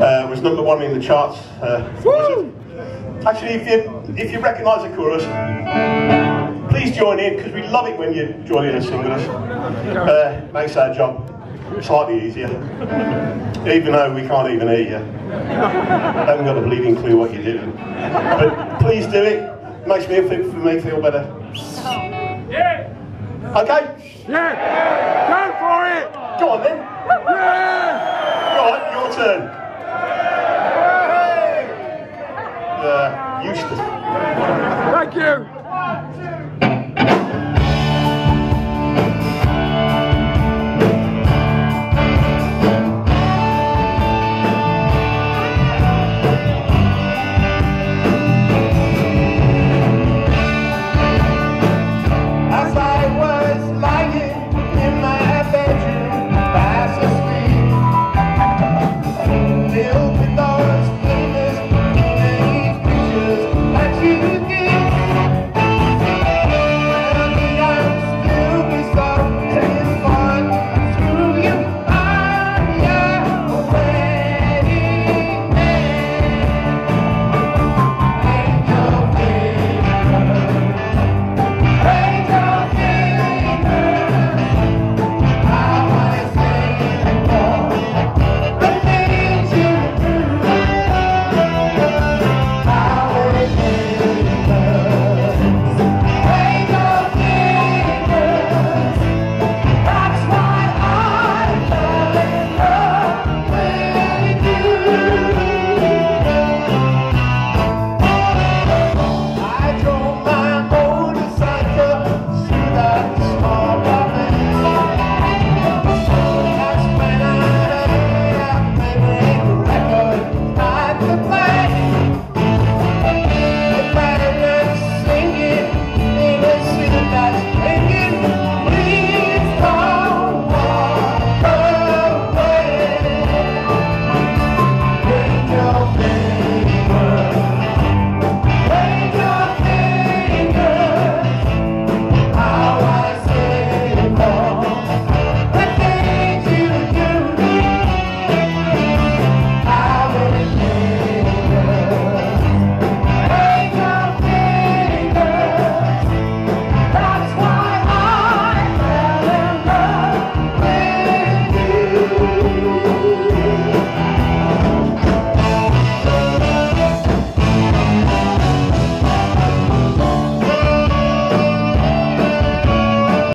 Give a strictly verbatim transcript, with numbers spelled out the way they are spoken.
Uh, was number one in the charts. Uh, actually, if you if you recognise the chorus, please join in, because we love it when you join in and sing with us. Uh, makes our job slightly easier, even though we can't even hear you. I haven't got a bleeding clue what you're doing, but please do it. It makes me feel, for me feel better. Yeah. Okay? Yeah. Go for it. Go on then. Yeah. Right, your turn. Uh, useless.